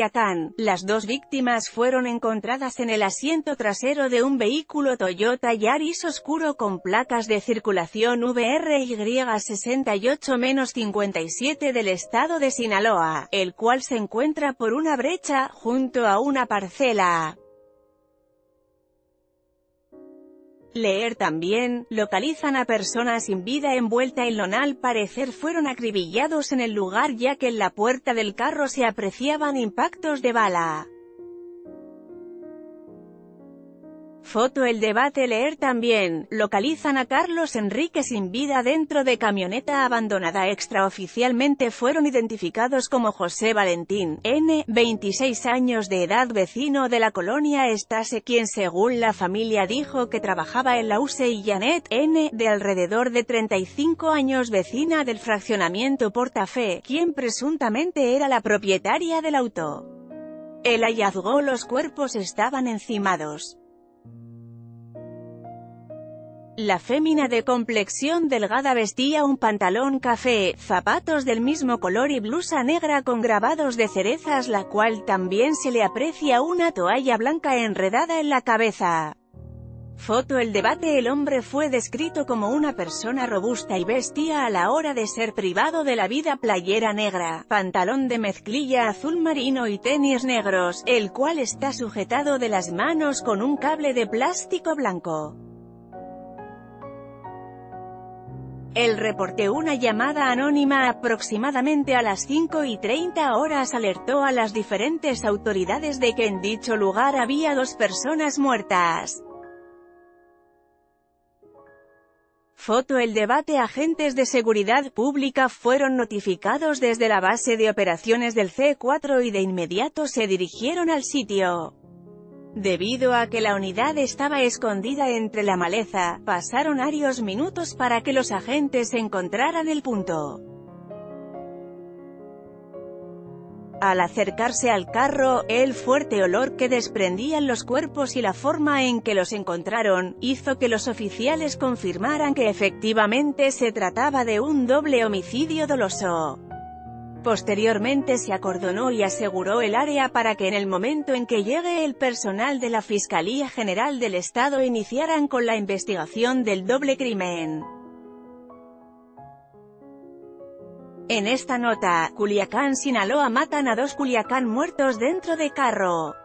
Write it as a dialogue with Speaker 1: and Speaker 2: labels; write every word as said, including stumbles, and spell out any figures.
Speaker 1: Culiacán. Las dos víctimas fueron encontradas en el asiento trasero de un vehículo Toyota Yaris oscuro con placas de circulación V R Y sesenta y ocho cincuenta y siete del estado de Sinaloa, el cual se encuentra por una brecha, junto a una parcela. Leer también, localizan a personas sin vida envuelta en lona. Al parecer fueron acribillados en el lugar ya que en la puerta del carro se apreciaban impactos de bala. Foto El Debate. Leer también, localizan a Carlos Enrique sin vida dentro de camioneta abandonada. Extraoficialmente fueron identificados como José Valentín N., veintiséis años de edad, vecino de la colonia Estase, quien según la familia dijo que trabajaba en la U C E, y Janet N., de alrededor de treinta y cinco años, vecina del fraccionamiento Portafé, quien presuntamente era la propietaria del auto. El hallazgo. Los cuerpos estaban encimados. La fémina, de complexión delgada, vestía un pantalón café, zapatos del mismo color y blusa negra con grabados de cerezas, la cual también se le aprecia una toalla blanca enredada en la cabeza. Foto El Debate. El hombre fue descrito como una persona robusta y vestía a la hora de ser privado de la vida playera negra, pantalón de mezclilla azul marino y tenis negros, el cual está sujetado de las manos con un cable de plástico blanco. El reporte. Una llamada anónima aproximadamente a las cinco y treinta horas alertó a las diferentes autoridades de que en dicho lugar había dos personas muertas. Foto El Debate. Agentes de seguridad pública fueron notificados desde la base de operaciones del C cuatro y de inmediato se dirigieron al sitio. Debido a que la unidad estaba escondida entre la maleza, pasaron varios minutos para que los agentes encontraran el punto. Al acercarse al carro, el fuerte olor que desprendían los cuerpos y la forma en que los encontraron, hizo que los oficiales confirmaran que efectivamente se trataba de un doble homicidio doloso. Posteriormente se acordonó y aseguró el área para que en el momento en que llegue el personal de la Fiscalía General del Estado iniciaran con la investigación del doble crimen. En esta nota, Culiacán, Sinaloa. Matan a dos Culiacán muertos dentro de carro.